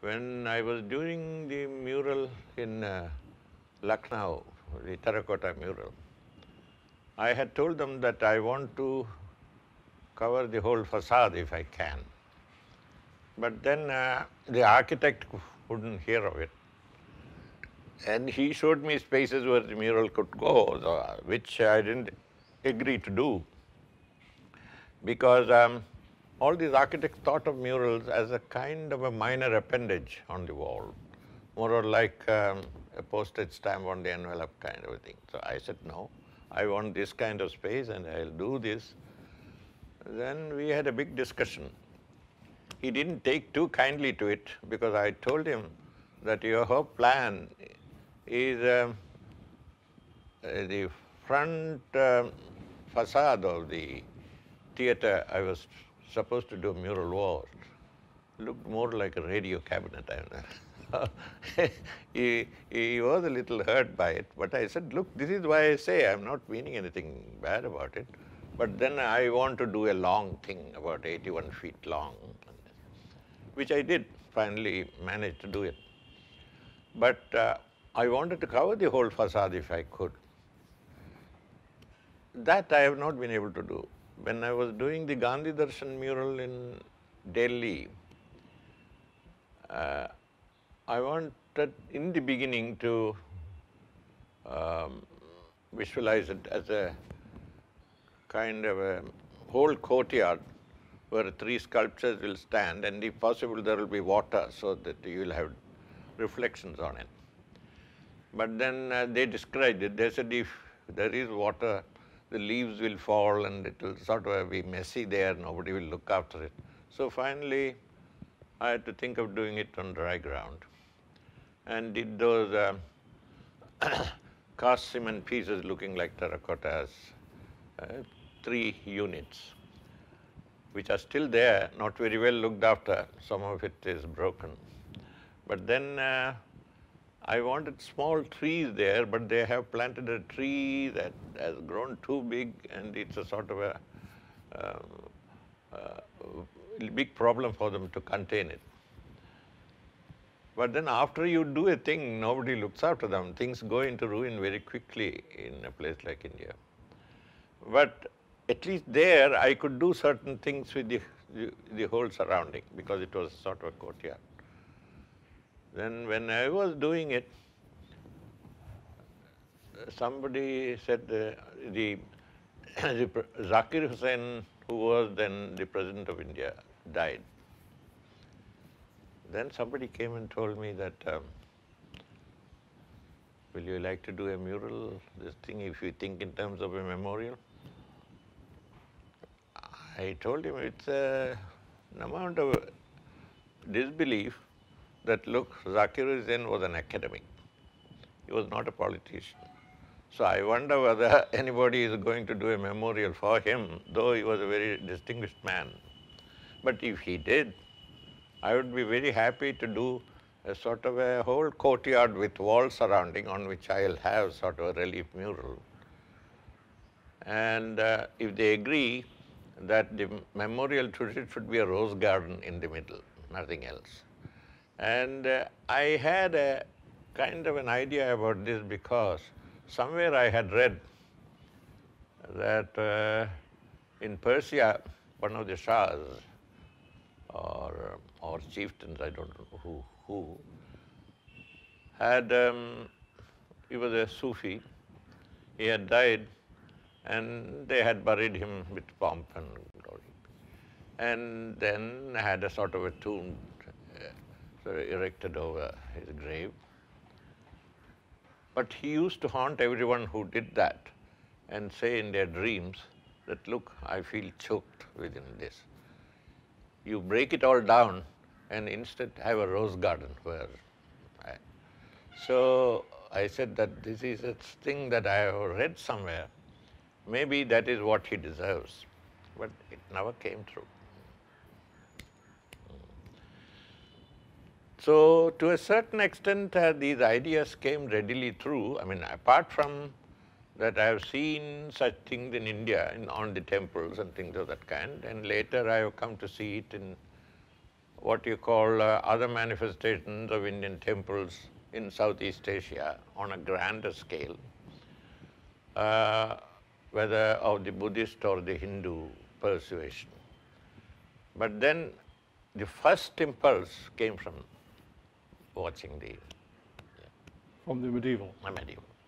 When I was doing the mural in Lucknow, the terracotta mural, I had told them that I want to cover the whole facade if I can. But then the architect wouldn't hear of it. And he showed me spaces where the mural could go, which I didn't agree to do. Because all these architects thought of murals as a kind of a minor appendage on the wall, more or like a postage stamp on the envelope kind of a thing. So I said, no, I want this kind of space and I'll do this. Then we had a big discussion. He didn't take too kindly to it because I told him that your whole plan is the front facade of the theatre I was supposed to do a mural was looked more like a radio cabinet. He was a little hurt by it, but I said, look, this is why I say I'm not meaning anything bad about it, but then I want to do a long thing, about 81 feet long, which I did, finally managed to do it. But I wanted to cover the whole facade if I could. That I have not been able to do. When I was doing the Gandhi Darshan mural in Delhi, I wanted in the beginning to visualize it as a kind of a whole courtyard where 3 sculptures will stand, and if possible there will be water so that you will have reflections on it. But then they described it. They said if there is water, the leaves will fall and it will sort of be messy there, nobody will look after it. So finally, I had to think of doing it on dry ground and did those cast cement pieces looking like terracottas, 3 units, which are still there, not very well looked after. Some of it is broken. But then I wanted small trees there, but they have planted a tree that has grown too big, and it's a sort of a big problem for them to contain it. But then after you do a thing, nobody looks after them. Things go into ruin very quickly in a place like India. But at least there I could do certain things with the whole surrounding, because it was sort of a courtyard. Then when I was doing it, somebody said Zakir Hussain, who was then the President of India, died. Then somebody came and told me that, will you like to do a mural, this thing, if you think in terms of a memorial? I told him it's an amount of disbelief that, look, Zakir Hussain was an academic. He was not a politician. So I wonder whether anybody is going to do a memorial for him, though he was a very distinguished man. But if he did, I would be very happy to do a sort of a whole courtyard with walls surrounding, on which I'll have sort of a relief mural. And if they agree that the memorial should be a rose garden in the middle, nothing else. And I had a kind of an idea about this because somewhere I had read that in Persia, one of the shahs or chieftains, I don't know who had, he was a Sufi, he had died, and they had buried him with pomp and glory. And then had a sort of a tomb erected over his grave. But he used to haunt everyone who did that and say in their dreams that, look, I feel choked within this. You break it all down and instead have a rose garden where So I said that this is a thing that I have read somewhere. Maybe that is what he deserves, but it never came true. So to a certain extent, these ideas came readily through. I mean, apart from that, I have seen such things in India, on the temples and things of that kind, and later I have come to see it in what you call other manifestations of Indian temples in Southeast Asia on a grander scale, whether of the Buddhist or the Hindu persuasion. But then the first impulse came from watching the From the medieval. medieval.